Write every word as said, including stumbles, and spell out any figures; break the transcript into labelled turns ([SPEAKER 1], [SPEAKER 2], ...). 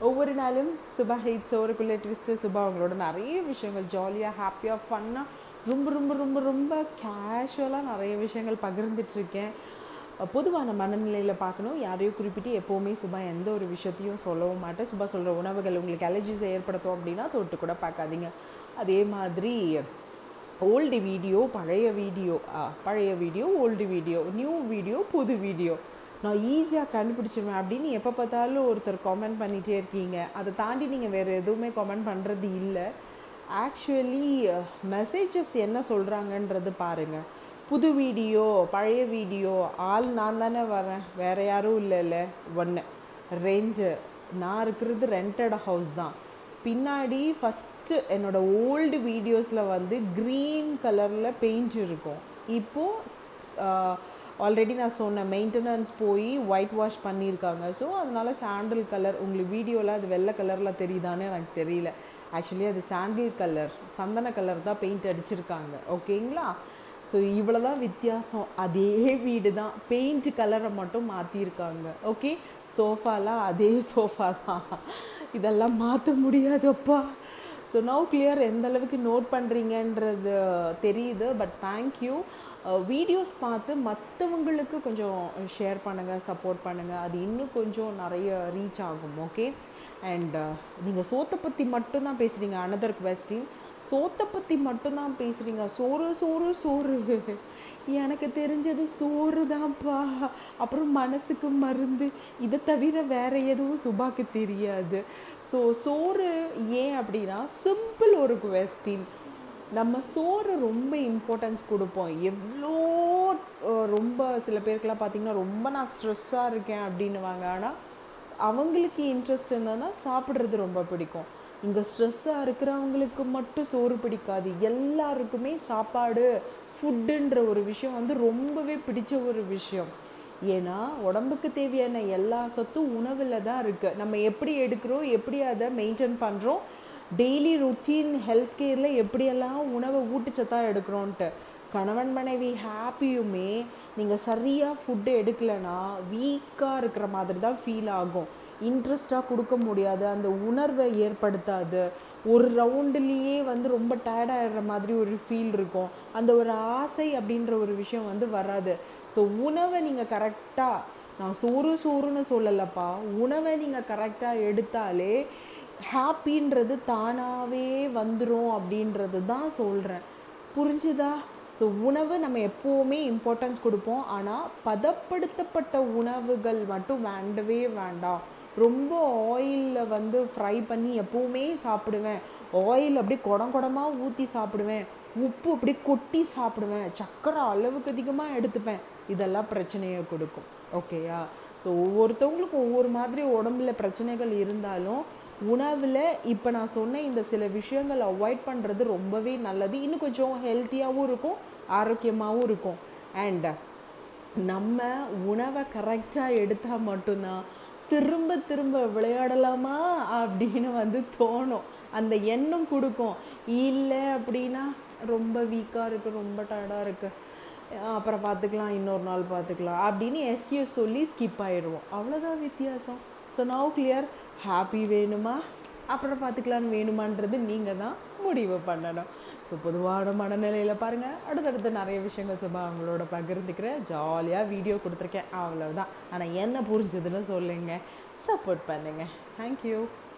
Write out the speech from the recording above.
[SPEAKER 1] ஒவ்வொரு நாளும் சுபா ஹிட்ஸ் ஒருக்குள்ளே ட்விஸ்ட்டு சுபா அவங்களோட நிறைய விஷயங்கள் ஜாலியாக ஹாப்பியாக ஃபன்னாக ரொம்ப ரொம்ப ரொம்ப ரொம்ப கேஷுவலாக நிறைய விஷயங்கள் பகிர்ந்துட்டுருக்கேன். பொதுவான மனநிலையில் பார்க்கணும், யாரையும் குறிப்பிட்டு எப்போவுமே சுபா எந்த ஒரு விஷயத்தையும் சொல்லவும் மாட்டேன். சுபா சொல்கிற உணவுகள் உங்களுக்கு அலர்ஜிஸை ஏற்படுத்தும் அப்படின்னா தொட்டு கூட பார்க்காதீங்க. அதே மாதிரி ஓல்டு வீடியோ பழைய வீடியோ பழைய video old video new video புது வீடியோ நான் ஈஸியாக கண்டுபிடிச்சிருவேன் அப்படின்னு எப்போ பார்த்தாலும் ஒருத்தர் கமெண்ட் பண்ணிகிட்டே இருக்கீங்க. அதை தாண்டி நீங்கள் வேறு எதுவுமே கமெண்ட் பண்ணுறது இல்லை. ஆக்சுவலி மெசேஜஸ் என்ன சொல்கிறாங்கன்றது பாருங்கள். புது வீடியோ பழைய வீடியோ ஆள் நான் தானே வரேன், வேறு யாரும் இல்லைல்ல. ஒன்று ரெண்டு, நான் இருக்கிறது ரெண்டட் ஹவுஸ் தான். பின்னாடி ஃபஸ்ட்டு என்னோடய ஓல்டு வீடியோஸில் வந்து க்ரீன் கலரில் பெயிண்ட் இருக்கும். இப்போது ஆல்ரெடி நான் சொன்ன மெயின்டெனன்ஸ் போய் ஒயிட் வாஷ் பண்ணியிருக்காங்க. ஸோ அதனால் சாண்டில் கலர் உங்களுக்கு வீடியோவில் அது வெள்ளை கலரில் தெரியுதான்னு எனக்கு தெரியல. ஆக்சுவலி அது சாண்டில் கலர் சந்தன கலர் தான் பெயிண்ட் அடிச்சிருக்காங்க. ஓகேங்களா? ஸோ இவ்வளோ தான் வித்தியாசம். அதே வீடு தான், பெயிண்ட் கலரை மட்டும் மாற்றிருக்காங்க. ஓகே, சோஃபாலாம் அதே சோஃபா தான், இதெல்லாம் மாற்ற முடியாதப்பா. ஸோ நவ் கிளியர் எந்த அளவுக்கு நோட் பண்ணுறீங்கன்றது தெரியுது. But thank you. வீடியோஸ் பார்த்து மற்றவங்களுக்கு கொஞ்சம் ஷேர் பண்ணுங்கள், சப்போர்ட் பண்ணுங்கள். அது இன்னும் கொஞ்சம் நிறைய ரீச் ஆகும். ஓகே. அண்ட் நீங்கள் சோத்தை பற்றி மட்டும்தான் பேசுகிறீங்க. அனதர் குவெஸ்டின், சோத்தை பற்றி மட்டும்தான் பேசுகிறீங்க. சோறு சோறு சோறு எனக்கு தெரிஞ்சது சோறு தான்ப்பா. அப்புறம் மனசுக்கு மருந்து, இதை தவிர வேறு எதுவும் சுபாக்கு தெரியாது. ஸோ சோறு ஏன் அப்படின்னா சிம்பிள் ஒரு குவெஸ்டின். நம்ம சோறு ரொம்ப இம்பார்ட்டன்ஸ் கொடுப்போம். எவ்வளோ ரொம்ப சில பேருக்கெல்லாம் பார்த்திங்கன்னா ரொம்ப நான் ஸ்ட்ரெஸ்ஸாக இருக்கேன் அப்படின்னுவாங்க. ஆனால் அவங்களுக்கு இன்ட்ரெஸ்ட் என்னன்னா சாப்பிட்றது ரொம்ப பிடிக்கும். இங்கே ஸ்ட்ரெஸ்ஸாக இருக்கிறவங்களுக்கு மட்டும் சோறு பிடிக்காது. எல்லாருக்குமே சாப்பாடு ஃபுட்டுன்ற ஒரு விஷயம் வந்து ரொம்பவே பிடிச்ச ஒரு விஷயம். ஏன்னா உடம்புக்கு தேவையான எல்லா சத்தும் உணவில் தான் இருக்குது. நம்ம எப்படி எடுக்கிறோம், எப்படி அதை மெயின்டைன் பண்ணுறோம், டெய்லி ருட்டீன் ஹெல்த் கேரில் எப்படியெல்லாம் உணவை ஊட்டச்சத்தாக எடுக்கிறோன்ட்டு. கணவன் மனைவி ஹாப்பியுமே நீங்கள் சரியாக ஃபுட்டு எடுக்கலைன்னா வீக்காக இருக்கிற மாதிரி தான் ஃபீல் ஆகும். இன்ட்ரெஸ்டாக கொடுக்க முடியாது, அந்த உணர்வை ஏற்படுத்தாது. ஒரு ரவுண்டுலேயே வந்து ரொம்ப டயர்டாகிடுற மாதிரி ஒரு ஃபீல் இருக்கும். அந்த ஒரு ஆசை அப்படின்ற ஒரு விஷயம் வந்து வராது. ஸோ உணவை நீங்கள் கரெக்டாக, நான் சோறு சோறுன்னு சொல்லலப்பா, உணவை நீங்கள் கரெக்டாக எடுத்தாலே ஹாப்பின்றது தானாகவே வந்துடும் அப்படின்றது தான் சொல்கிறேன். புரிஞ்சுதா? ஸோ உணவு நம்ம எப்போவுமே இம்பார்ட்டன்ஸ் கொடுப்போம். ஆனால் பதப்படுத்தப்பட்ட உணவுகள் மட்டும் வேண்டவே வேண்டாம். ரொம்ப ஆயிலில் வந்து ஃப்ரை பண்ணி எப்போவுமே சாப்பிடுவேன், ஆயில் அப்படியே குடம் குடமாக ஊற்றி சாப்பிடுவேன், உப்பு அப்படியே கொட்டி சாப்பிடுவேன், சர்க்கரை அளவுக்கு அதிகமாக எடுத்துப்பேன், இதெல்லாம் பிரச்சனையை கொடுக்கும். ஓகேயா? ஸோ ஒவ்வொருத்தவங்களுக்கும் ஒவ்வொரு மாதிரி உடம்புல பிரச்சனைகள் இருந்தாலும் உணவில் இப்போ நான் சொன்ன இந்த சில விஷயங்கள் அவாய்ட் பண்ணுறது ரொம்பவே நல்லது. இன்னும் கொஞ்சம் ஹெல்த்தியாகவும் இருக்கும், ஆரோக்கியமாகவும் இருக்கும். அண்ட் நம்ம உணவை கரெக்டாக எடுத்தால் மட்டும்தான் திரும்ப திரும்ப விளையாடலாமா அப்படின்னு வந்து தோணும், அந்த எண்ணம் கொடுக்கும். இல்லை அப்படின்னா ரொம்ப வீக்காக இருக்குது, ரொம்ப டயர்டாக இருக்குது, அப்புறம் பார்த்துக்கலாம், இன்னொரு நாள் பார்த்துக்கலாம் அப்படின்னு எஸ்கியூஸ் சொல்லி ஸ்கிப் ஆகிடுவோம். அவ்வளோதான் வித்தியாசம். So now clear. ஹாப்பி வேணுமா அப்புறம் பார்த்துக்கலான்னு வேணுமான்றது நீங்கள் தான் முடிவு பண்ணணும். ஸோ பொதுவான மனநிலையில் பாருங்கள். அடுத்தடுத்து நிறைய விஷயங்கள் சும்மா அவங்களோட பகிர்ந்துக்கிறேன். ஜாலியாக வீடியோ கொடுத்துருக்கேன், அவ்வளோதான். ஆனால் என்ன புரிஞ்சதுன்னு சொல்லுங்கள், சப்போர்ட் பண்ணுங்கள். தேங்க்யூ.